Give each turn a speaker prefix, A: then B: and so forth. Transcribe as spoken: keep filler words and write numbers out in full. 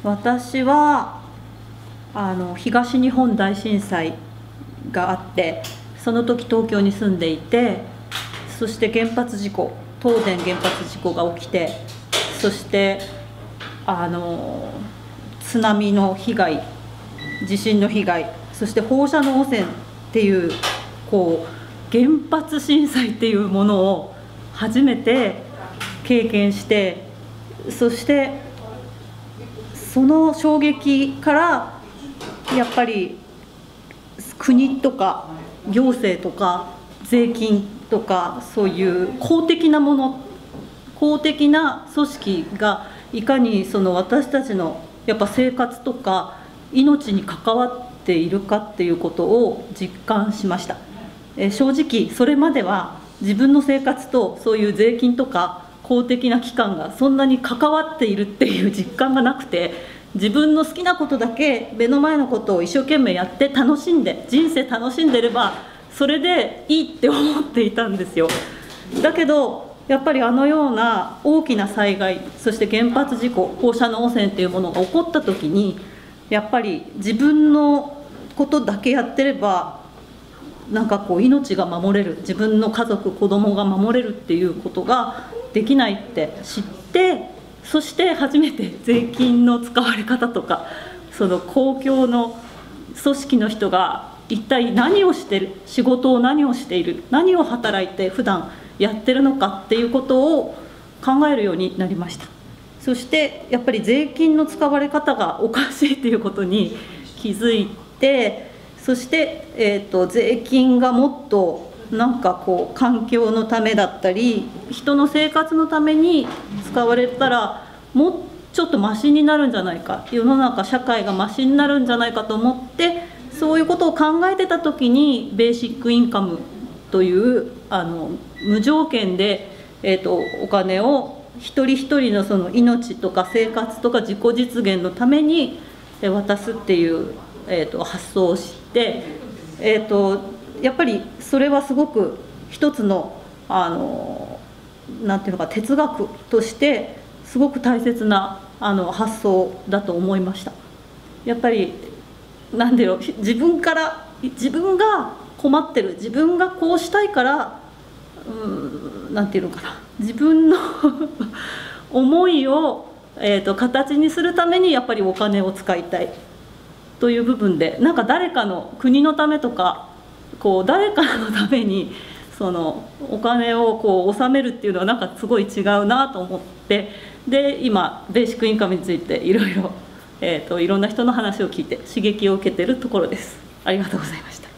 A: 私はあの東日本大震災があって、その時東京に住んでいて、そして原発事故、東電原発事故が起きて、そしてあの津波の被害、地震の被害、そして放射能汚染っていう、こう原発震災っていうものを初めて経験して、そしてその衝撃からやっぱり国とか行政とか税金とか、そういう公的なもの、公的な組織がいかにその私たちのやっぱ生活とか命に関わっているかっていうことを実感しました。え正直それまでは自分の生活とそういう税金とか公的な機関がそんなに関わっているっていう実感がなくて、自分の好きなことだけ、目の前のことを一生懸命やって楽しんで、人生楽しんでればそれでいいって思っていたんですよ。だけどやっぱりあのような大きな災害、そして原発事故、放射能汚染っていうものが起こった時に、やっぱり自分のことだけやってればなんかこう命が守れる、自分の家族、子供が守れるっていうことができないって知って、そして初めて税金の使われ方とか、その公共の組織の人が一体何をしてる、仕事を何をしている、何を働いて普段やってるのかっていうことを考えるようになりました。そしてやっぱり税金の使われ方がおかしいっていうことに気づいて、そして、えーと、税金がもっとなんかこう環境のためだったり人の生活のために使われたらもうちょっとマシになるんじゃないか、世の中社会がマシになるんじゃないかと思って、そういうことを考えてた時にベーシックインカムというあの無条件で、えーと、お金を一人一人のその命とか生活とか自己実現のために渡すっていう、えーと、発想をして、えーと、やっぱりそれはすごく一つのあのなんていうのか哲学としてすごく大切なあの発想だと思いました。やっぱりなんだろう、自分から自分が困ってる、自分がこうしたいから、うん、なんていうのかな、自分の思いを、えーと、形にするためにやっぱりお金を使いたいという部分で、なんか誰かの国のためとかこう誰かのためにそのお金をこう納めるっていうのはなんかすごい違うなと思って、で今ベーシックインカムについていろいろ、えーと、いろんな人の話を聞いて刺激を受けているところです。ありがとうございました。